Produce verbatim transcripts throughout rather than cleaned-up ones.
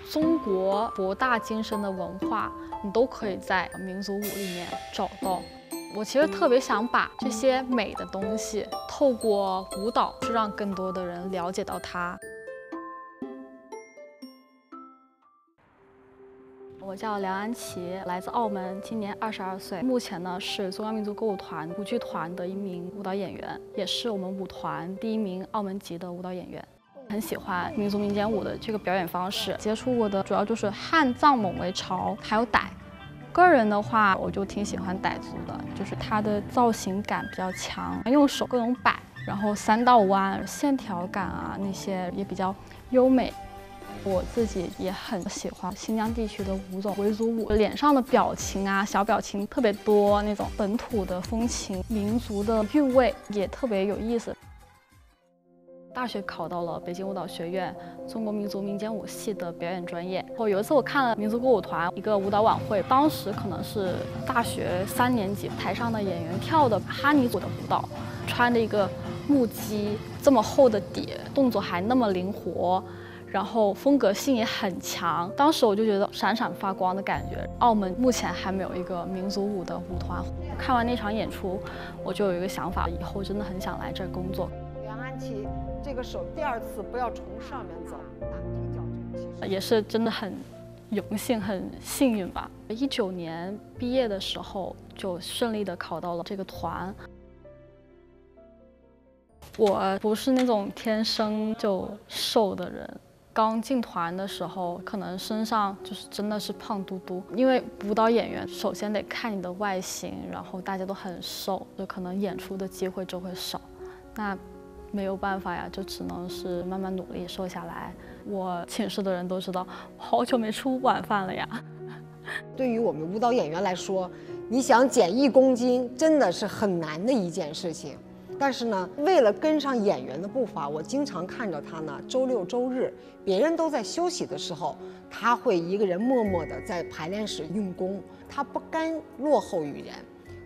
中国博大精深的文化，你都可以在民族舞里面找到。我其实特别想把这些美的东西透过舞蹈，去让更多的人了解到它。我叫梁安琪，来自澳门，今年二十二岁。目前呢是中央民族歌舞团舞剧团的一名舞蹈演员，也是我们舞团第一名澳门籍的舞蹈演员。很喜欢民族民间舞的这个表演方式，接触过的主要就是汉、藏、蒙、维、朝，还有傣。个人的话，我就挺喜欢傣族的，就是它的造型感比较强，用手各种摆，然后三道弯，线条感啊那些也比较优美。我自己也很喜欢新疆地区的舞种维族舞，脸上的表情啊，小表情特别多，那种本土的风情、民族的韵味也特别有意思。大学考到了北京舞蹈学院中国民族民间舞系的表演专业。后有一次我看了民族歌舞团一个舞蹈晚会，当时可能是大学三年级，台上的演员跳的哈尼族的舞蹈，穿着一个木屐，这么厚的底，动作还那么灵活。然后风格性也很强，当时我就觉得闪闪发光的感觉。澳门目前还没有一个民族舞的舞团。看完那场演出，我就有一个想法，以后真的很想来这儿工作。 梁安琪，这个手第二次不要从上面走，大腿矫正。 也是真的很荣幸、很幸运吧。一九年毕业的时候，就顺利的考到了这个团。我不是那种天生就瘦的人。刚进团的时候，可能身上就是真的是胖嘟嘟，因为舞蹈演员首先得看你的外形，然后大家都很瘦，就可能演出的机会就会少。那没有办法呀，就只能是慢慢努力瘦下来。我寝室的人都知道，好久没吃晚饭了呀。 对于我们舞蹈演员来说，你想减一公斤，真的是很难的一件事情。但是呢，为了跟上演员的步伐，我经常看着他呢，周六周日别人都在休息的时候，他会一个人默默地在排练室用功，他不甘落后于人。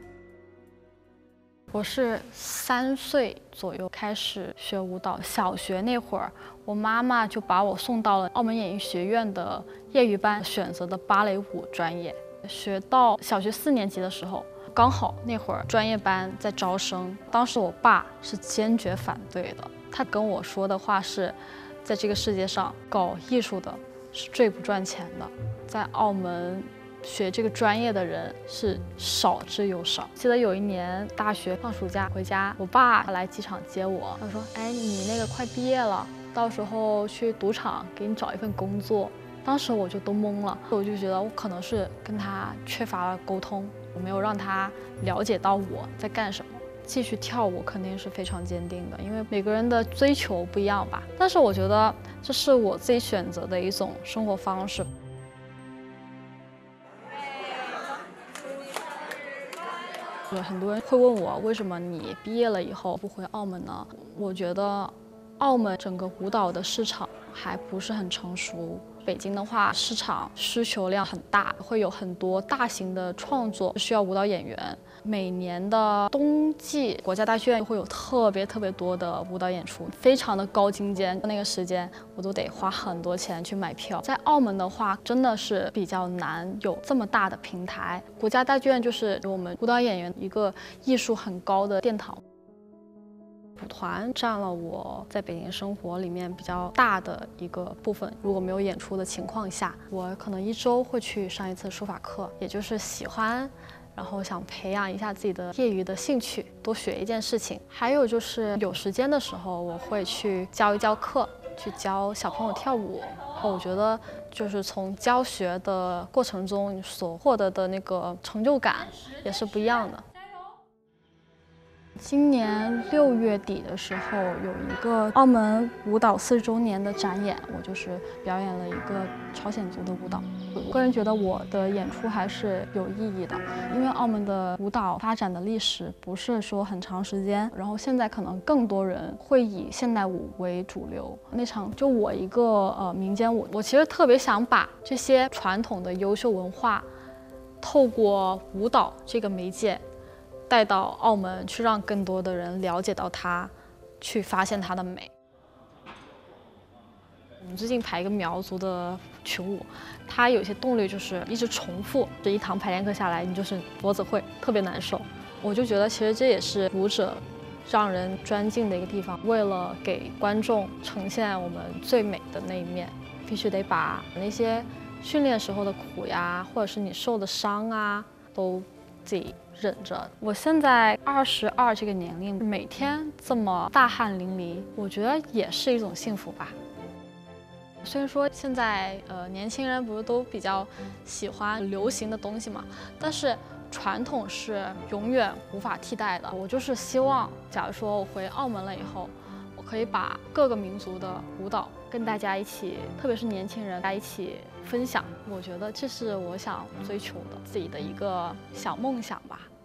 我是三岁左右开始学舞蹈，小学那会儿，我妈妈就把我送到了澳门演艺学院的业余班，选择的芭蕾舞专业。学到小学四年级的时候，刚好那会儿专业班在招生，当时我爸是坚决反对的。他跟我说的话是，在这个世界上搞艺术的是最不赚钱的，在澳门学这个专业的人是少之又少。记得有一年大学放暑假回家，我爸来机场接我，他说：“哎，你那个快毕业了，到时候去赌场给你找一份工作。”当时我就都懵了，我就觉得我可能是跟他缺乏了沟通，我没有让他了解到我在干什么。继续跳舞肯定是非常坚定的，因为每个人的追求不一样吧。但是我觉得这是我自己选择的一种生活方式。有很多人会问我，为什么你毕业了以后不回澳门呢？我觉得澳门整个舞蹈的市场还不是很成熟。北京的话，市场需求量很大，会有很多大型的创作需要舞蹈演员。每年的冬季，国家大剧院会有特别特别多的舞蹈演出，非常的高精尖。那个时间我都得花很多钱去买票。在澳门的话，真的是比较难有这么大的平台。国家大剧院就是我们舞蹈演员一个艺术很高的殿堂。舞团占了我在北京生活里面比较大的一个部分。如果没有演出的情况下，我可能一周会去上一次书法课，也就是喜欢，然后想培养一下自己的业余的兴趣，多学一件事情。还有就是有时间的时候，我会去教一教课，去教小朋友跳舞。我觉得就是从教学的过程中，你所获得的那个成就感也是不一样的。今年六月底的时候，有一个澳门舞蹈四十周年的展演，我就是表演了一个朝鲜族的舞蹈。我个人觉得我的演出还是有意义的，因为澳门的舞蹈发展的历史不是说很长时间，然后现在可能更多人会以现代舞为主流。那场就我一个呃民间舞，我其实特别想把这些传统的优秀文化，透过舞蹈这个媒介带到澳门，去让更多的人了解到它，去发现它的美。 我们最近排一个苗族的群舞，它有些动力就是一直重复，这一堂排练课下来，你就是脖子会特别难受。我就觉得其实这也是舞者让人专精的一个地方。为了给观众呈现我们最美的那一面，必须得把那些训练时候的苦呀，或者是你受的伤啊，都自己忍着。我现在二十二这个年龄，每天这么大汗淋漓，我觉得也是一种幸福吧。虽然说现在呃年轻人不是都比较喜欢流行的东西嘛，但是传统是永远无法替代的。我就是希望，假如说我回澳门了以后，我可以把各个民族的舞蹈跟大家一起，特别是年轻人，大家一起分享。我觉得这是我想追求的自己的一个小梦想吧。